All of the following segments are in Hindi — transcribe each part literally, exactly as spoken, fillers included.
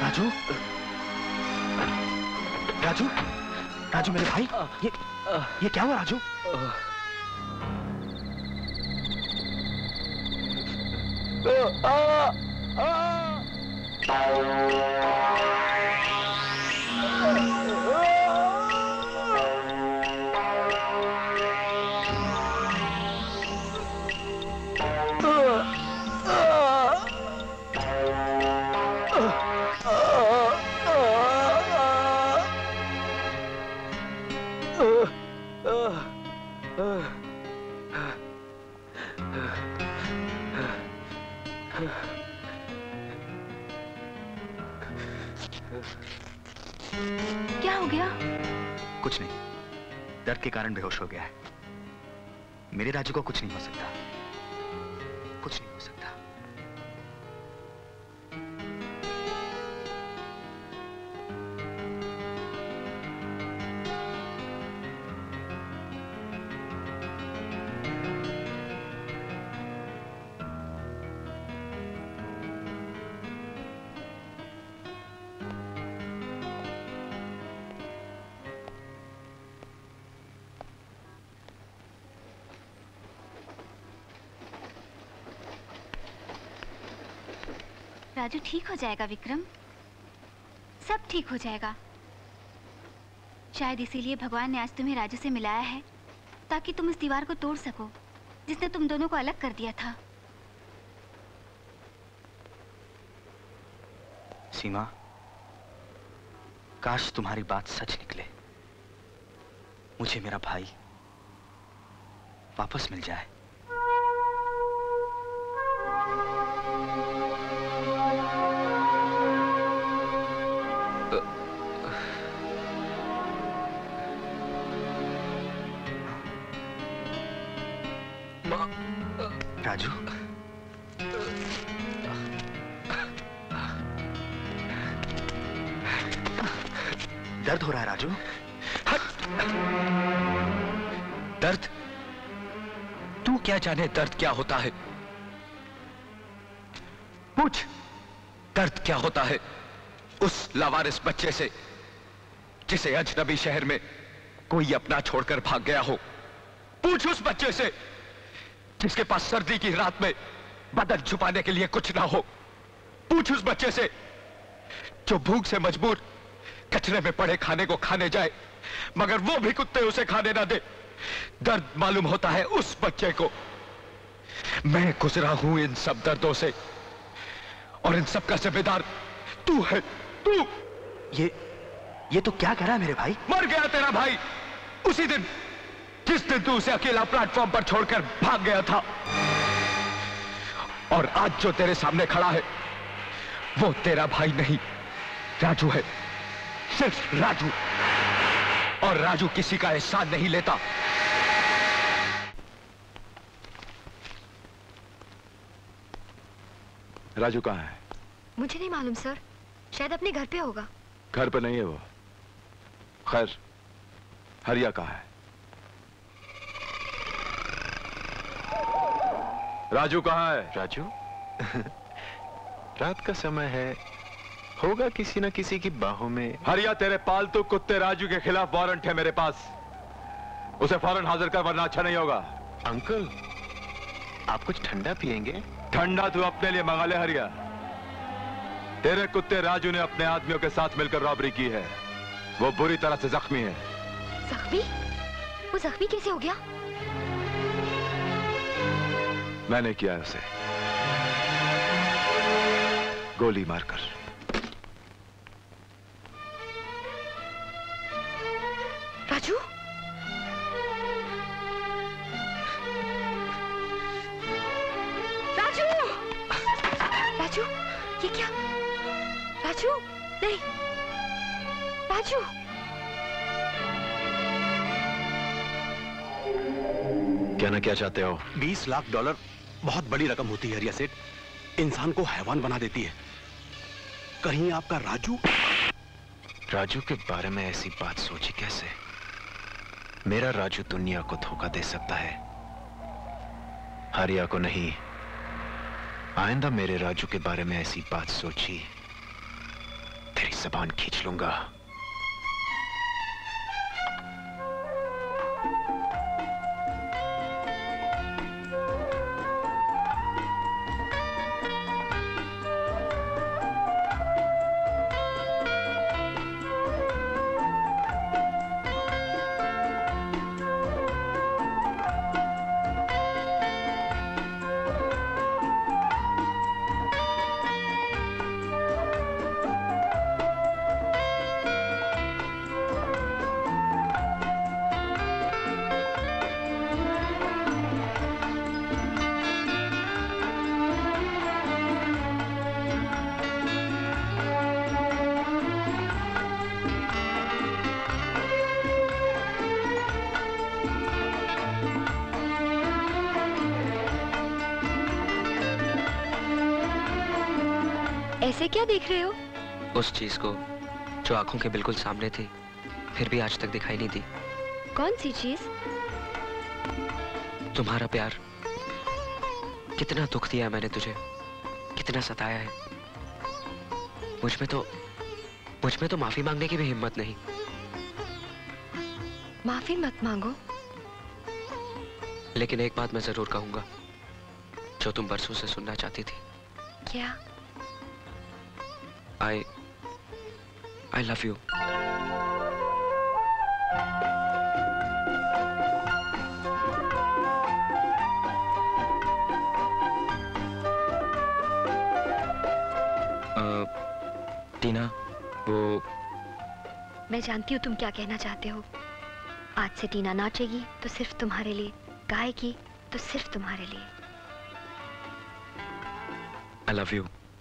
राजू, राजू, राजू मेरे भाई, ये ये क्या हुआ राजू? क्या हो गया? कुछ नहीं, दर्द के कारण बेहोश हो गया है। मेरे राजू को कुछ नहीं हो सकता, कुछ नहीं हो सकता। राजू ठीक हो जाएगा विक्रम, सब ठीक हो जाएगा। शायद इसीलिए भगवान ने आज तुम्हें राजू से मिलाया है, ताकि तुम इस दीवार को तोड़ सको जिसने तुम दोनों को अलग कर दिया था। सीमा, काश तुम्हारी बात सच निकले, मुझे मेरा भाई वापस मिल जाए। राजू, दर्द हो रहा है राजू? दर्द? तू क्या जाने दर्द क्या होता है? पूछ, दर्द क्या होता है उस लावारिस बच्चे से जिसे अजनबी शहर में कोई अपना छोड़कर भाग गया हो। पूछ उस बच्चे से जिसके पास सर्दी की रात में बदन छुपाने के लिए कुछ ना हो। पूछ उस बच्चे से जो भूख से मजबूर कचरे में पड़े खाने को खाने जाए, मगर वो भी कुत्ते उसे खाने ना दे। दर्द मालूम होता है उस बच्चे को। मैं गुजरा हूं इन सब दर्दों से, और इन सब का जिम्मेदार तू है, तू। ये ये तो क्या करा मेरे भाई? मर गया तेरा भाई उसी दिन जिस दिन तू उसे अकेला प्लेटफॉर्म पर छोड़कर भाग गया था। और आज जो तेरे सामने खड़ा है वो तेरा भाई नहीं, राजू है, सिर्फ राजू। और राजू किसी का एहसान नहीं लेता। राजू कहाँ है? मुझे नहीं मालूम सर, शायद अपने घर पे होगा। घर पे नहीं है वो। खैर, हरिया कहाँ है? राजू कहाँ है? राजू? रात का समय है, होगा किसी ना किसी की बाहों में। हरिया, तेरे पालतू कुत्ते राजू के खिलाफ वारंट है मेरे पास, उसे फौरन हाजिर कर वरना अच्छा नहीं होगा। अंकल, आप कुछ ठंडा पिएंगे? ठंडा तू अपने लिए मंगा ले हरिया। तेरे कुत्ते राजू ने अपने आदमियों के साथ मिलकर रॉबरी की है, वो बुरी तरह से जख्मी है। जख्मी? वो जख्मी कैसे हो गया? मैंने किया है उसे, गोली मारकर। राजू? राजू! राजू, ये क्या? राजू, नहीं, राजू! क्या ना क्या चाहते हो? बीस लाख डॉलर बहुत बड़ी रकम होती है हरिया सेठ, इंसान को हैवान बना देती है। कहीं आपका राजू? राजू के बारे में ऐसी बात सोची कैसे? मेरा राजू दुनिया को धोखा दे सकता है, हरिया को नहीं। आइंदा मेरे राजू के बारे में ऐसी बात सोची की जबान खींच लूंगा। ऐसे क्या देख रहे हो? उस चीज को जो आंखों के बिल्कुल सामने थी, फिर भी आज तक दिखाई नहीं दी। कौन सी चीज? तुम्हारा प्यार। कितना दुख दिया मैंने तुझे, कितना सताया है। मुझ में तो मुझ में तो माफी मांगने की भी हिम्मत नहीं। माफी मत मांगो। लेकिन एक बात मैं जरूर कहूंगा, जो तुम बरसों से सुनना चाहती थी। क्या? I I love you. uh, टीना, वो मैं जानती हूँ तुम क्या कहना चाहते हो। आज से टीना नाचेगी तो सिर्फ तुम्हारे लिए, गाएगी तो सिर्फ तुम्हारे लिए। I love you.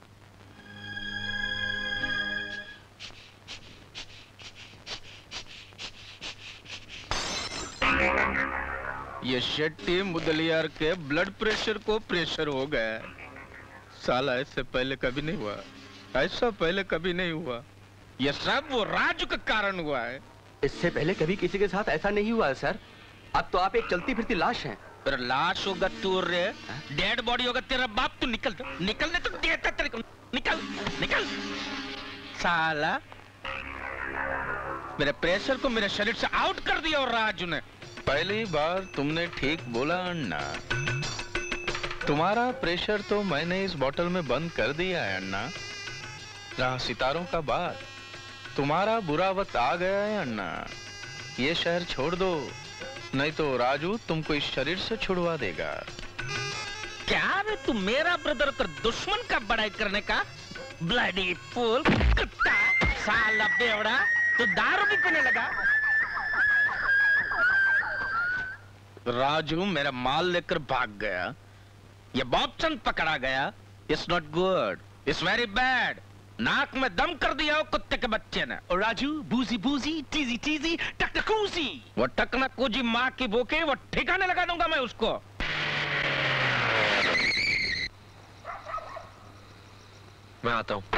ये शेट्टी मुदलियार के ब्लड प्रेशर को प्रेशर हो गया है। साला इससे पहले कभी नहीं हुआ, ऐसा पहले कभी नहीं हुआ। ये सब वो राजू के कारण हुआ है। इससे पहले कभी किसी के साथ ऐसा नहीं हुआ है सर। अब तो आप एक चलती फिरती लाश हैं। तेरा लाश होगा तू रे, डेड बॉडी होगा तेरा बाप। तू निकल, निकलने तो देता तेरे को। निकल, निकल। साला मेरे प्रेशर को मेरे शरीर से आउट कर दिया और राजू ने। पहली बार तुमने ठीक बोला अन्ना। तुम्हारा प्रेशर तो मैंने इस बोतल में बंद कर दिया है अन्ना। रहा सितारों का बात, तुम्हारा बुरा वक्त आ गया है अन्ना। ये शहर छोड़ दो, नहीं तो राजू तुमको इस शरीर से छुड़वा देगा। क्या रे तू मेरा ब्रदर कर दुश्मन का बड़ाई करने का ब्लडी फूल कुत्ता। साला बेवड़ा, तो दारू भी पीने लगा। राजू मेरा माल लेकर भाग गया, ये बॉबचंद पकड़ा गया। It's not good, it's very bad. नाक में दम कर दिया वो कुत्ते के बच्चे ने। और राजू बूजी बूजी टीजी टीजी टकटकूजी, वो टकनकूजी माँ की बोके, वो ठिकाने लगा दूंगा मैं उसको। मैं आता हूं।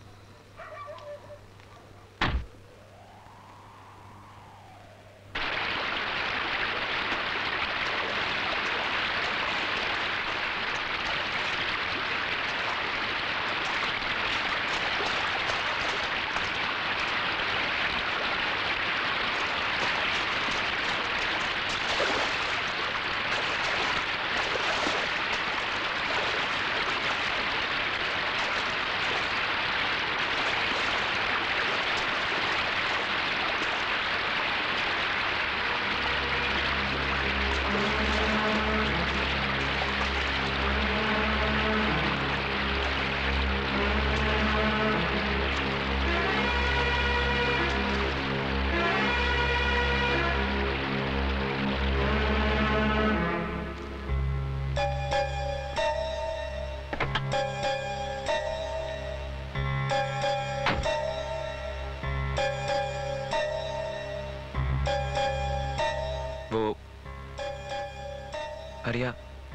हरिया,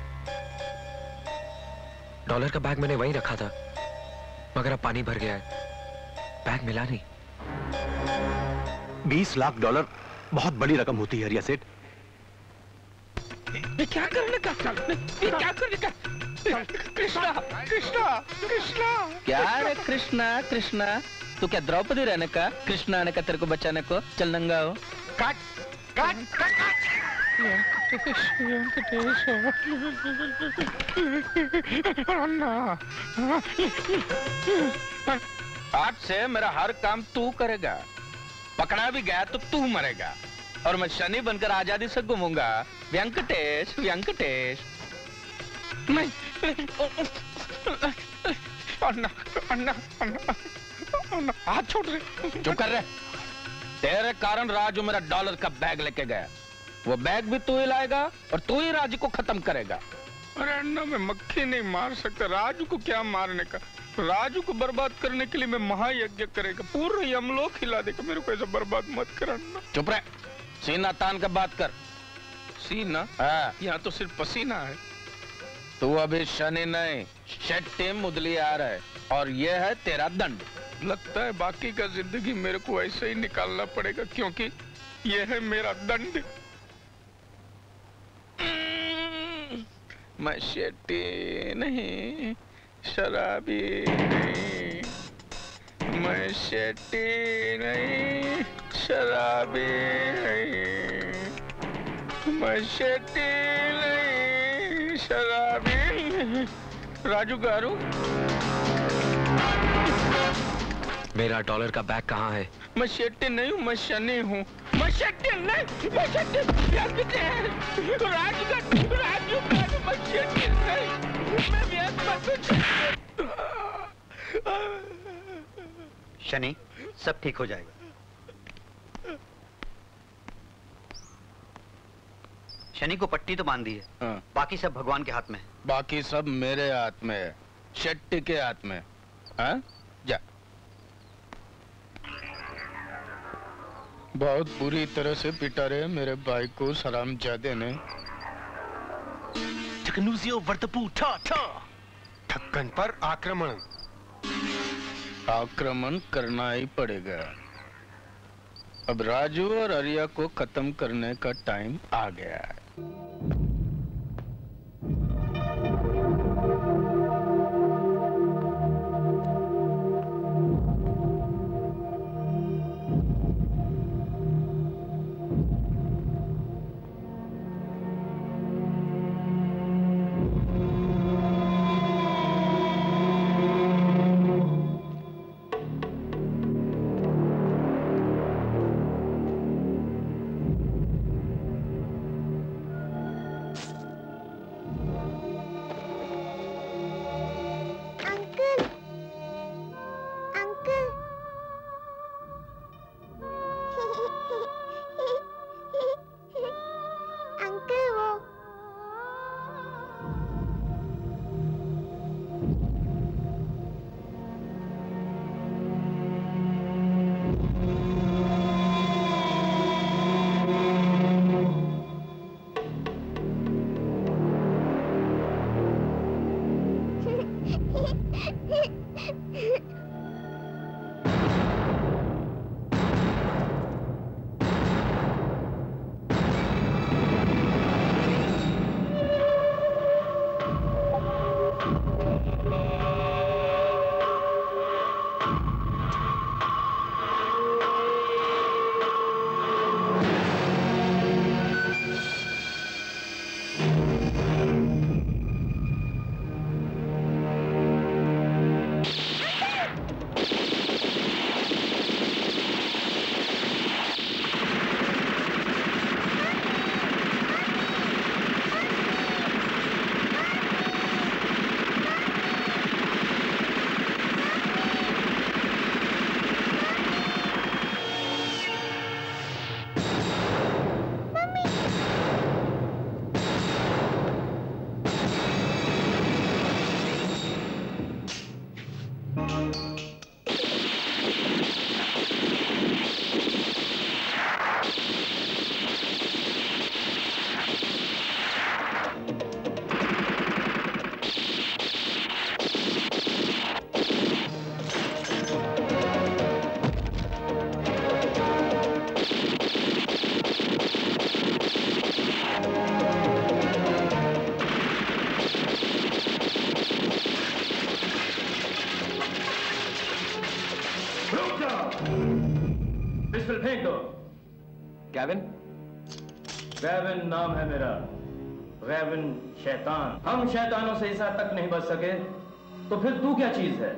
डॉलर का बैग मैंने वहीं रखा था, मगर अब पानी भर गया है। बैग मिला नहीं। बीस लाख डॉलर बहुत बड़ी रकम होती है हरिया सेठ। ये क्या करने का? ये क्या करने का? कृष्णा, कृष्णा, कृष्णा। क्या रे कृष्णा, कृष्णा? तू क्या द्रौपदी रहने का, कृष्ण आने का तेरे को बचाने को? चल नंगा हो। काट काट काट काट। आज से मेरा हर काम तू करेगा, पकड़ा भी गया तो तू मरेगा, और मैं शनि बनकर आजादी से घूमूंगा। वेंकटेश वेंकटेश। नहीं, अन्ना अन्ना अन्ना अन्ना, हाथ छोड़ रहे। चुप कर रहे। तेरे कारण राजू मेरा डॉलर का बैग लेके गया। वो बैग भी तू ही लाएगा और तू ही राजू को खत्म करेगा। अरे अन्ना, मैं मक्खी नहीं मार सकता। राजू को क्या मारने का? राजू को बर्बाद करने के लिए मैं महायज्ञ करेगा, पूरे यमलोक हिला देगा। मेरे को ऐसा बर्बाद मत कर अन्ना। चुप रहे, सीना तान के बात कर। सीना? हाँ, यहाँ तो सिर्फ पसीना है। तू अभी शनि नहीं, शेट्टी मुदली आ रहा है, और ये है तेरा दंड। लगता है बाकी का जिंदगी मेरे को ऐसे ही निकालना पड़ेगा, क्योंकि ये है मेरा दंड। मैं शेट्टी नहीं, शराबी नहीं, मैं शेट्टी नहीं, शराबी नहीं, मैं शेट्टी नहीं, शराबी नहीं। राजू गारू, मेरा डॉलर का बैग कहाँ है? मैं शेट्टी नहीं हूँ, मैं शनि हूँ। मैं शेट्टी नहीं, मैं शेट्टी राजू का राजू गारू, मैं शेट्टी नहीं, मैं व्यस्त। शनि, सब ठीक हो जाएगा। शनि को पट्टी तो बांध दी है। हाँ। बाकी सब भगवान के हाथ में है। बाकी सब मेरे हाथ में है, शेट्टी के हाथ में। हाँ? जा। बहुत बुरी तरह से पिटा रहे मेरे भाई को सलामजादे ने। चकनूसियों वर्तपू ठा ठा, ढक्कन पर आक्रमण। आक्रमण करना ही पड़ेगा। अब राजू और आर्या को खत्म करने का टाइम आ गया है। पिस्टल फेंक दो। केविन? केविन नाम है मेरा। केविन शैतान। हम शैतानों से इस हद तक नहीं बच सके, तो फिर तू क्या चीज है?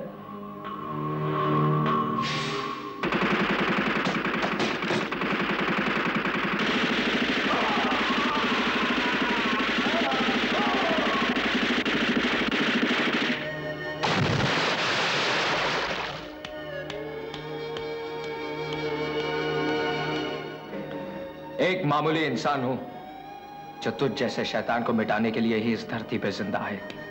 एक मामूली इंसान हूं जो तुझ जैसे शैतान को मिटाने के लिए ही इस धरती पे जिंदा है।